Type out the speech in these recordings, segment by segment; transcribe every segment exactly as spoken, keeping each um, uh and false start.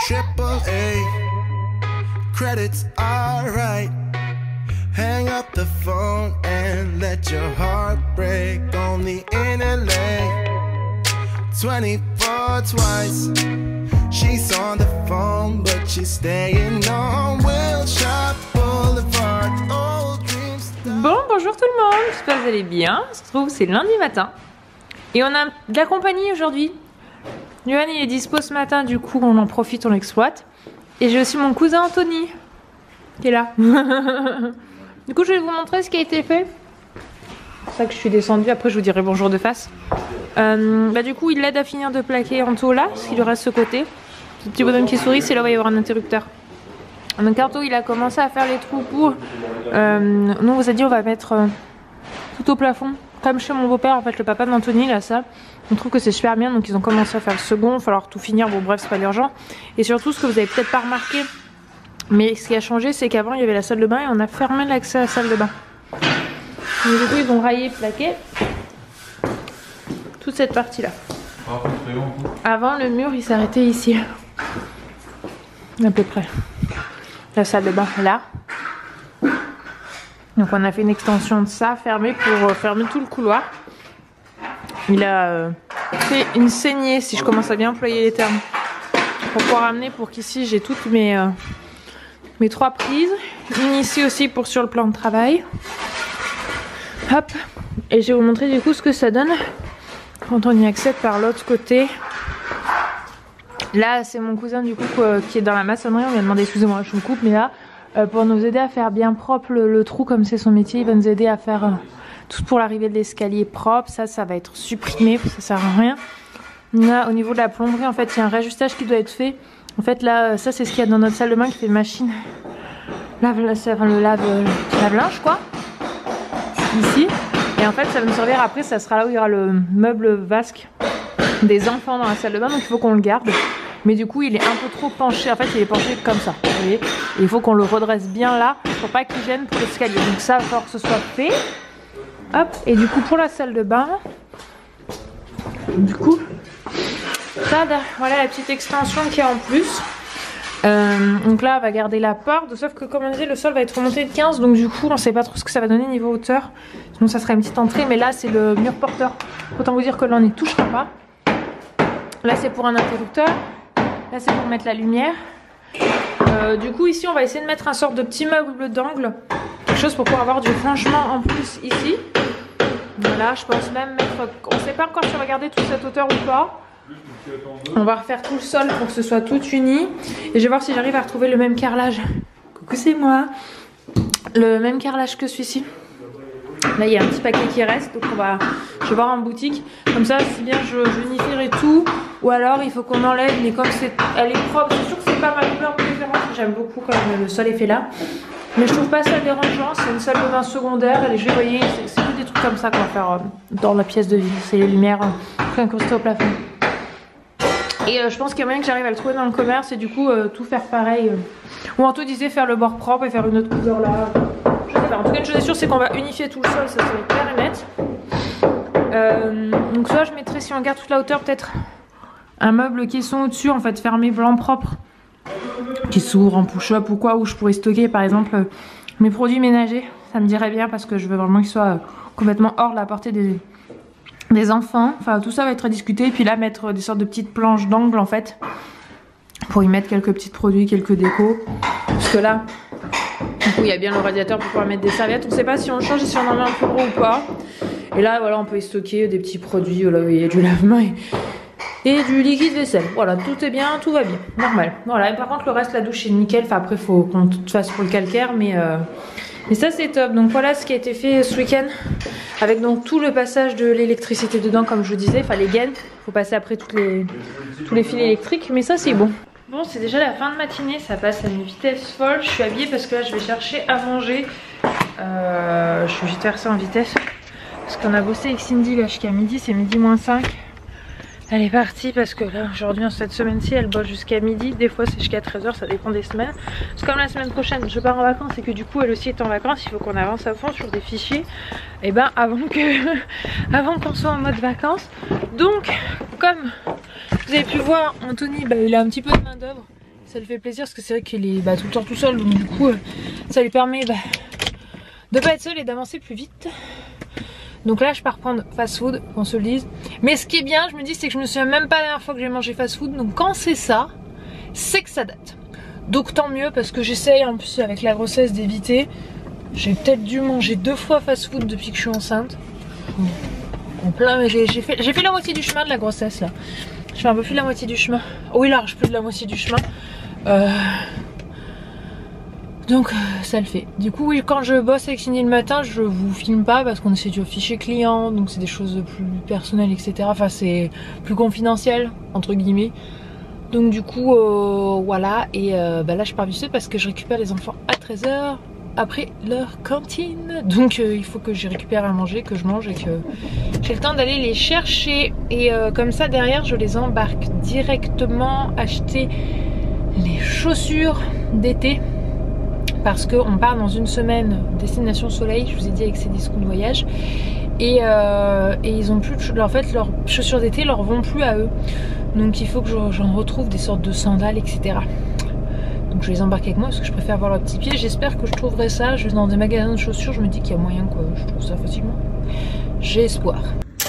triple A. Credits are right. Hang up the phone and let your heart break. Only in L A. twenty-four twice. She's on the phone, but she's staying on Wilshire Boulevard. Old dreams. Bon, bonjour tout le monde, j'espère que vous allez bien. On se retrouve, c'est lundi matin. Et on a de la compagnie aujourd'hui. Johan il est dispo ce matin, du coup on en profite, on l'exploite. Et j'ai aussi mon cousin Anthony qui est là. Du coup je vais vous montrer ce qui a été fait. C'est pour ça que je suis descendue, après je vous dirai bonjour de face. Euh, bah du coup il l'aide à finir de plaquer Anto là, parce qu'il lui reste ce côté. Ce petit bonhomme qui sourit, c'est là où il va y avoir un interrupteur. Donc Anto il a commencé à faire les trous pour... Euh, nous on vous a dit on va mettre euh, tout au plafond. Comme chez mon beau-père, en fait, le papa d'Anthony, là, ça, on trouve que c'est super bien. Donc, ils ont commencé à faire le second. Il va falloir tout finir. Bon, bref, c'est pas urgent. Et surtout, ce que vous avez peut-être pas remarqué, mais ce qui a changé, c'est qu'avant, il y avait la salle de bain et on a fermé l'accès à la salle de bain. Donc, du coup, ils ont raillé, plaqué toute cette partie-là. Avant, le mur, il s'arrêtait ici. À peu près. La salle de bain, là. Donc on a fait une extension de ça, fermée pour euh, fermer tout le couloir. Il a euh, fait une saignée, si je commence à bien employer les termes, pour pouvoir amener pour qu'ici j'ai toutes mes, euh, mes trois prises. Une ici aussi pour sur le plan de travail. Hop. Et je vais vous montrer du coup ce que ça donne quand on y accède par l'autre côté. Là c'est mon cousin du coup euh, qui est dans la maçonnerie. On lui a demandé, excusez-moi je me coupe, mais là Euh, pour nous aider à faire bien propre le, le trou, comme c'est son métier, il va nous aider à faire euh, tout pour l'arrivée de l'escalier propre. Ça, ça va être supprimé, parce que ça sert à rien. Là, au niveau de la plomberie, en fait, il y a un réajustage qui doit être fait. En fait, là, ça, c'est ce qu'il y a dans notre salle de bain qui fait machine. Lave, enfin, le lave, euh, lave-linge, quoi. Ici. Et en fait, ça va nous servir après, ça sera là où il y aura le meuble vasque des enfants dans la salle de bain, donc il faut qu'on le garde. Mais du coup il est un peu trop penché, en fait il est penché comme ça, vous voyez. Et il faut qu'on le redresse bien là pour pas qu'il gêne pour l'escalier. Donc ça il va falloir que ce soit fait. Hop, et du coup pour la salle de bain, du coup ça, voilà la petite extension qu'il y a en plus. Euh, donc là on va garder la porte, sauf que comme on disait le sol va être remonté de quinze, donc du coup on sait pas trop ce que ça va donner niveau hauteur. Sinon ça sera une petite entrée, mais là c'est le mur porteur. Autant vous dire que là on n'y touchera pas. Là c'est pour un interrupteur. Là c'est pour mettre la lumière. Euh, du coup ici on va essayer de mettre un sorte de petit meuble d'angle. Quelque chose pour pouvoir avoir du rangement en plus ici. Voilà, je pense même mettre... On ne sait pas encore si on va garder toute cette hauteur ou pas. On va refaire tout le sol pour que ce soit tout uni. Et je vais voir si j'arrive à retrouver le même carrelage. Coucou, c'est moi. Le même carrelage que celui-ci. Là il y a un petit paquet qui reste, donc on va, je vais voir en boutique. Comme ça, si bien je, je unifierai tout, ou alors il faut qu'on enlève. Mais comme c'est, elle est propre, c'est sûr que c'est pas ma couleur préférée. J'aime beaucoup quand le sol est fait là. Mais je trouve pas ça dérangeant. C'est une salle de bain secondaire. Et les jeux, vous voyez, c'est que des trucs comme ça qu'on va faire euh, dans la pièce de vie. C'est les lumières euh, incrustées au plafond. Et euh, je pense qu'il y a moyen que j'arrive à le trouver dans le commerce et du coup euh, tout faire pareil. Euh. Ou Anto disait faire le bord propre et faire une autre couleur là. En tout cas une chose est sûre, c'est qu'on va unifier tout le sol, ça, ça va être clair et net. Euh, donc soit je mettrai, si on garde toute la hauteur, peut-être un meuble caisson au-dessus, en fait fermé blanc propre, qui s'ouvre en push-up ou quoi, où je pourrais stocker par exemple mes produits ménagers. Ça me dirait bien parce que je veux vraiment qu'ils soient complètement hors de la portée des, des enfants. Enfin tout ça va être à discuter. Et puis là mettre des sortes de petites planches d'angle en fait, pour y mettre quelques petits produits, quelques décos. Parce que là... Du coup il y a bien le radiateur pour pouvoir mettre des serviettes. On ne sait pas si on le change et si on en met un plus gros ou pas. Et là voilà on peut y stocker des petits produits. Là il y a du lave-main et, et du liquide vaisselle. Voilà tout est bien, tout va bien, normal. Voilà et par contre le reste la douche est nickel. Enfin après il faut qu'on te fasse pour le calcaire. Mais, euh, mais ça c'est top. Donc voilà ce qui a été fait ce week-end. Avec donc tout le passage de l'électricité dedans comme je vous disais. Enfin les gaines. Il faut passer après toutes les, tous les fils électriques. Mais ça c'est bon. Bon c'est déjà la fin de matinée, ça passe à une vitesse folle. Je suis habillée parce que là je vais chercher à manger. euh, Je suis obligée de faire ça en vitesse parce qu'on a bossé avec Cindy là jusqu'à midi, c'est midi moins cinq. Elle est partie parce que là aujourd'hui en cette semaine-ci elle bosse jusqu'à midi. Des fois c'est jusqu'à treize heures, ça dépend des semaines. C'est comme la semaine prochaine je pars en vacances et que du coup elle aussi est en vacances. Il faut qu'on avance à fond sur des fichiers. Et ben avant que avant qu'on soit en mode vacances. Donc comme vous avez pu voir Anthony bah, il a un petit peu de main d'œuvre. Ça lui fait plaisir parce que c'est vrai qu'il est bah, tout le temps tout seul, donc du coup euh, ça lui permet bah, de pas être seul et d'avancer plus vite. Donc là je pars prendre fast food, qu'on se le dise. Mais ce qui est bien, je me dis, c'est que je me souviens même pas la dernière fois que j'ai mangé fast food. Donc quand c'est ça, c'est que ça date. Donc tant mieux, parce que j'essaye en plus avec la grossesse d'éviter. J'ai peut-être dû manger deux fois fast food depuis que je suis enceinte. En plein, j'ai fait, j'ai fait la moitié du chemin de la grossesse là. Je fais un peu plus de la moitié du chemin. Oui, large, plus de la moitié du chemin. Euh... Donc ça le fait. Du coup oui, quand je bosse avec Cindy le matin, je vous filme pas parce qu'on essaie du fichier client, donc c'est des choses plus personnelles, et cetera. Enfin c'est plus confidentiel entre guillemets. Donc du coup euh, voilà, et euh, bah là je pars vite parce que je récupère les enfants à treize heures après leur cantine. Donc euh, il faut que je récupère à manger, que je mange et que j'ai le temps d'aller les chercher. Et euh, comme ça derrière je les embarque directement acheter les chaussures d'été. Parce qu'on part dans une semaine destination soleil, je vous ai dit avec ces discours de voyage. Et, euh, et ils ont plus de, en fait leurs chaussures d'été leur vont plus à eux. Donc il faut que j'en retrouve des sortes de sandales, et cetera. Donc je les embarque avec moi parce que je préfère avoir leurs petits pieds. J'espère que je trouverai ça. Je vais dans des magasins de chaussures, je me dis qu'il y a moyen quoi, je trouve ça facilement. J'ai espoir.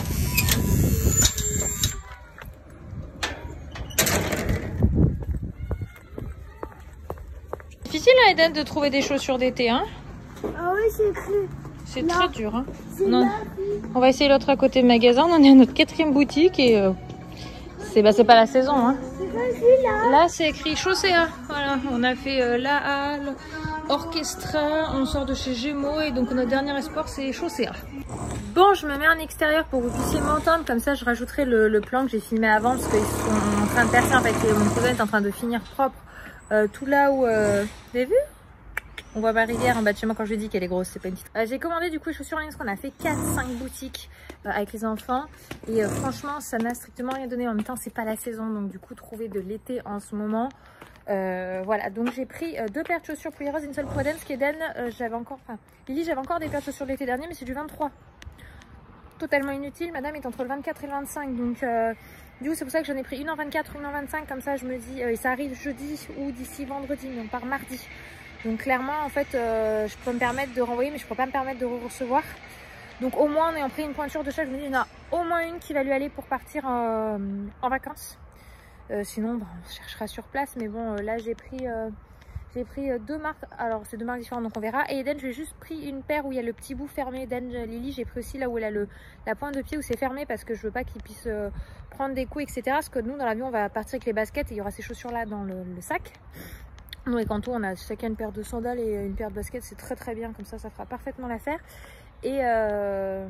Difficile à Eden de trouver des chaussures d'été, hein? Ah oui, c'est cru. C'est très dur, hein? Non. On va essayer l'autre à côté de magasin. On en est à notre quatrième boutique et euh, c'est bah, c'est pas la saison, hein? Là, là c'est écrit Chaussea. Voilà, on a fait euh, La Halle, Orchestra, on sort de chez Gémeaux et donc notre dernier espoir c'est Chaussea. Bon, je me mets en extérieur pour que vous puissiez m'entendre, comme ça je rajouterai le, le plan que j'ai filmé avant parce qu'ils sont en train de percer en fait. Et mon cousin est en train de finir propre. Euh, tout là où... Euh... Vous avez vu? On voit ma rivière en bas de chez moi quand je lui dis qu'elle est grosse, c'est pas une petite... Euh, j'ai commandé du coup les chaussures en ligne parce qu'on a fait quatre cinq boutiques euh, avec les enfants. Et euh, franchement, ça n'a strictement rien donné. En même temps, c'est pas la saison. Donc du coup, trouver de l'été en ce moment... Euh, voilà, donc j'ai pris euh, deux paires de chaussures pour les roses, une seule pour Eden. Ce qui est Eden, euh, j'avais encore... Enfin, Lily, j'avais encore des paires de chaussures de l'été dernier, mais c'est du vingt-trois. Totalement inutile. Madame est entre le vingt-quatre et le vingt-cinq. Donc... Euh... Du coup, c'est pour ça que j'en ai pris une en vingt-quatre, une en vingt-cinq, comme ça je me dis, euh, et ça arrive jeudi ou d'ici vendredi, mais on part mardi. Donc clairement, en fait, euh, je peux me permettre de renvoyer, mais je ne peux pas me permettre de recevoir. Donc au moins, en ayant pris une pointure de chaque, je me dis, il y en a au moins une qui va lui aller pour partir euh, en vacances. Euh, sinon, bah, on cherchera sur place, mais bon, euh, là j'ai pris... Euh, J'ai pris deux marques, alors c'est deux marques différentes donc on verra. Et Eden, j'ai juste pris une paire où il y a le petit bout fermé. Eden, Lily, j'ai pris aussi là où elle a le, la pointe de pied où c'est fermé parce que je veux pas qu'il puisse euh, prendre des coups, et cetera. Parce que nous, dans l'avion, on va partir avec les baskets et il y aura ces chaussures là dans le, le sac. Nous, et quand on a chacun une paire de sandales et une paire de baskets, c'est très très bien. Comme ça, ça fera parfaitement l'affaire. Et, euh,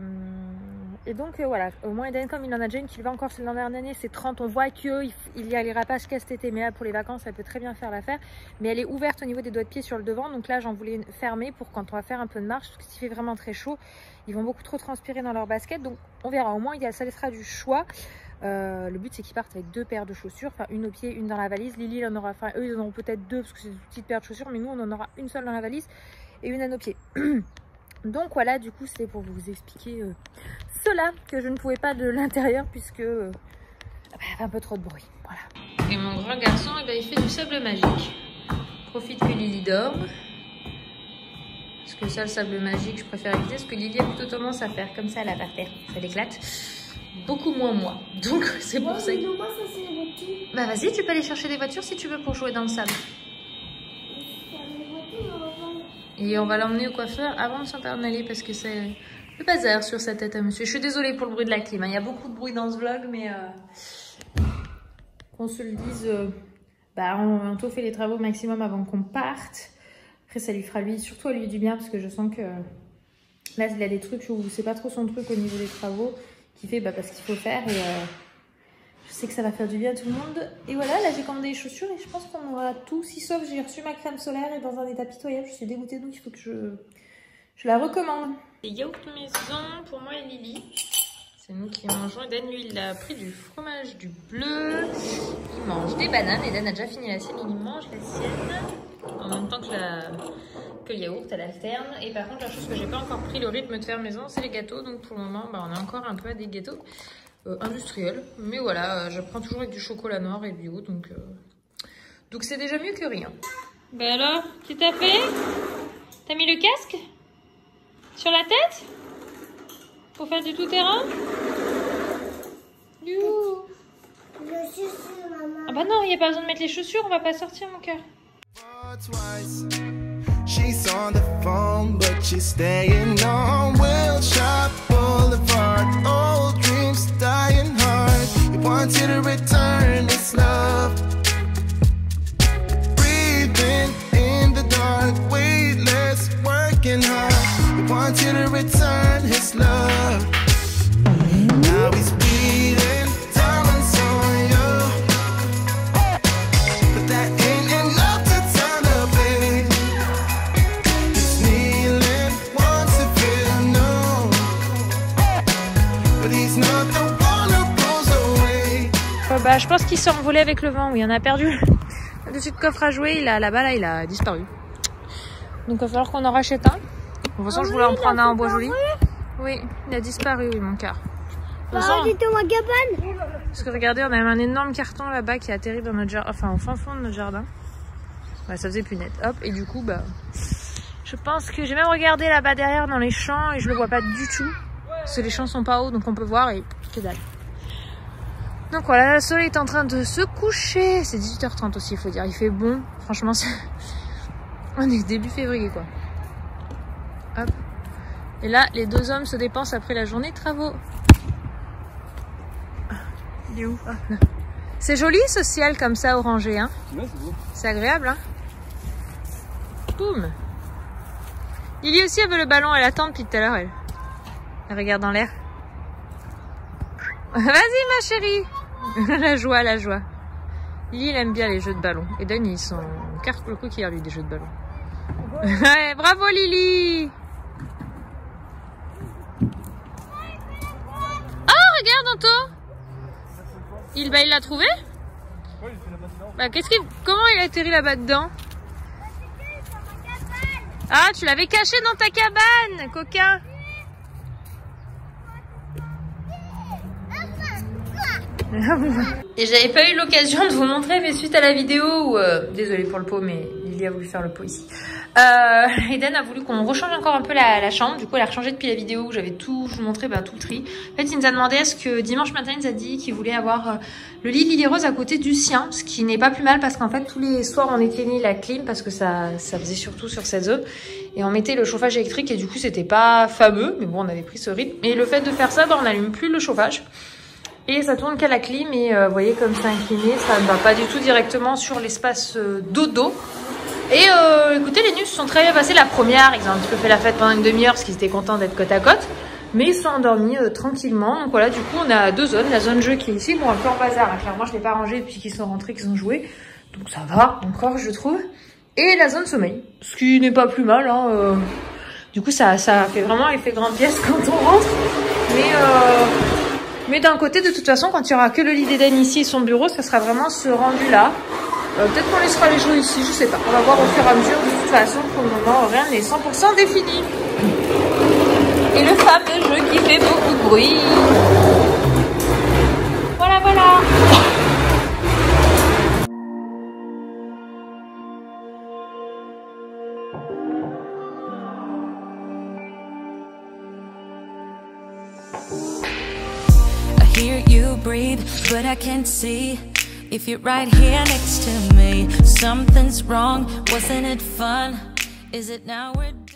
et donc euh, voilà, au moins Eden, comme il en a déjà une qui va encore l'an dernier, c'est trente, on voit qu'il il y allera pas jusqu'à cet été, mais là pour les vacances elle peut très bien faire l'affaire, mais elle est ouverte au niveau des doigts de pied sur le devant, donc là j'en voulais une fermée pour quand on va faire un peu de marche, parce qu'il fait vraiment très chaud, ils vont beaucoup trop transpirer dans leur basket, donc on verra, au moins il y a, ça laissera du choix. Euh, le but c'est qu'ils partent avec deux paires de chaussures, enfin une au pied, une dans la valise. Lily en aura, enfin eux ils en auront peut-être deux parce que c'est une petite paire de chaussures, mais nous on en aura une seule dans la valise et une à nos pieds. Donc voilà, du coup c'est pour vous expliquer euh, cela, que je ne pouvais pas de l'intérieur puisque euh, bah, il y avait un peu trop de bruit. Voilà. Et mon grand garçon, eh ben, il fait du sable magique. Profite que Lily dorme. Parce que ça, le sable magique, je préfère éviter. Parce que Lily a plutôt tendance à faire comme ça là par terre. Ça l'éclate. Beaucoup moins moi. Donc c'est pour ouais, ça que... Moi, ça, c'est les voitures. Bah vas-y, tu peux aller chercher des voitures si tu veux pour jouer dans le sable. Et on va l'emmener au coiffeur avant de s'en aller parce que c'est le bazar sur sa tête à monsieur. Je suis désolée pour le bruit de la clim. Il y a beaucoup de bruit dans ce vlog, mais euh, qu'on se le dise, euh, bah, on a bientôt fait les travaux au maximum avant qu'on parte. Après, ça lui fera lui, surtout à lui du bien parce que je sens que là, il a des trucs où c'est pas trop son truc au niveau des travaux qu'il fait bah, parce qu'il faut faire et euh, je sais que ça va faire du bien à tout le monde. Et voilà, là j'ai commandé les chaussures et je pense qu'on aura tout. Si sauf j'ai reçu ma crème solaire et dans un état pitoyable. Je suis dégoûtée donc il faut que je, je la recommande. Les yaourts maison pour moi et Lily. C'est nous qui mangeons. Eden lui il a pris du fromage du bleu. Il mange des bananes. Eden a déjà fini la sienne. Il mange la sienne. En même temps que, la, que le yaourt, elle alterne. Et par contre la chose que j'ai pas encore pris le rythme de faire maison c'est les gâteaux. Donc pour le moment bah, on est encore un peu à des gâteaux. Euh, industriel, mais voilà, euh, je prends toujours avec du chocolat noir et bio, donc, euh, Donc c'est déjà mieux que rien. Ben alors, tu t'as fait? T'as mis le casque? Sur la tête? Pour faire du tout-terrain? You. Ah bah non, il n'y a pas besoin de mettre les chaussures, on va pas sortir mon cœur. She's on the phone, but she's staying on Wilshire Boulevard. Old dreams dying hard. We want you to return this love. Breathing in the dark, weightless, working hard. We want you to return his love. Now he's bleeding, diamonds on you. But that ain't enough to turn the baby. He's kneeling, wants to feel known. But he's not the one who goes away. Oh bah, je pense qu'il s'est envolé avec le vent, oui, on a perdu. Le dessus de coffre à jouer, il a là-bas, là, il a disparu. Donc il va falloir qu'on en rachète un. De toute façon, je voulais en prendre un en bois joli. Oui, il a disparu, oui, mon cœur. De toute façon, parce que regardez, on a un énorme carton là-bas qui a atterri dans notre jardin, enfin au fin fond de notre jardin. Ouais, ça faisait plus net. Hop, et du coup, bah, je pense que j'ai même regardé là-bas derrière dans les champs et je le vois pas du tout. Parce que les champs sont pas hauts, donc on peut voir et que dalle. Donc voilà, le soleil est en train de se coucher. C'est dix-huit heures trente aussi, il faut dire. Il fait bon. Franchement, on est début février, quoi. Hop. Et là, les deux hommes se dépensent après la journée de travaux. Il est où? Ah, c'est joli ce ciel comme ça, orangé, hein? Ouais, c'est beau. C'est agréable, hein? Boum! Lily aussi, elle veut le ballon, elle attend depuis tout à l'heure, elle. Elle regarde dans l'air. Vas-y, ma chérie! La joie, la joie. Lily, il aime bien les jeux de ballon. Et Dan, ils sont carte pour le coup qui a lui des jeux de ballon. Ouais, bravo Lily! Regarde Anto, il bah il l'a trouvé. Ouais, il fait la bah qu'est-ce qu'il, comment il a atterri là-bas dedans? Ah, tu l'avais caché dans ta cabane, coquin. Et j'avais pas eu l'occasion de vous montrer, mais suite à la vidéo où, euh, désolée pour le pot, mais Lily a voulu faire le pot ici. Euh, Eden a voulu qu'on rechange encore un peu la, la chambre. Du coup, elle a rechangé depuis la vidéo où j'avais tout, je vous montrais bah, tout le tri. En fait, il nous a demandé est-ce que dimanche matin, il nous a dit qu'il voulait avoir euh, le lit Lily Rose à côté du sien, ce qui n'est pas plus mal parce qu'en fait, tous les soirs, on éteignait la clim parce que ça, ça faisait surtout sur cette zone et on mettait le chauffage électrique et du coup, c'était pas fameux, mais bon, on avait pris ce rythme. Et le fait de faire ça, bah, on n'allume plus le chauffage. Et ça tourne qu'à la clim et euh, vous voyez comme c'est incliné, ça ne va pas du tout directement sur l'espace euh, dodo. Et euh, écoutez, les nuits se sont très bien passées. La première, ils ont un petit peu fait la fête pendant une demi-heure parce qu'ils étaient contents d'être côte à côte. Mais ils sont endormis euh, tranquillement. Donc voilà, du coup, on a deux zones. La zone jeu qui est ici, bon, un peu en bazar. Hein. Clairement, je ne l'ai pas rangée depuis qu'ils sont rentrés, qu'ils ont joué. Donc ça va encore, je trouve. Et la zone sommeil, ce qui n'est pas plus mal. Hein, euh... Du coup, ça, ça fait vraiment effet grande pièce quand on rentre. Mais... Euh... Mais d'un côté, de toute façon, quand il n'y aura que le lit d'Eden ici et son bureau, ça sera vraiment ce rendu-là. Euh, Peut-être qu'on laissera les jeux ici, je sais pas. On va voir au fur et à mesure. De toute façon, pour le moment, rien n'est cent pour cent défini. Et le fameux jeu qui fait beaucoup de bruit. Voilà, voilà. Hear you breathe, but I can't see if you're right here next to me. Something's wrong, wasn't it fun? Is it now we're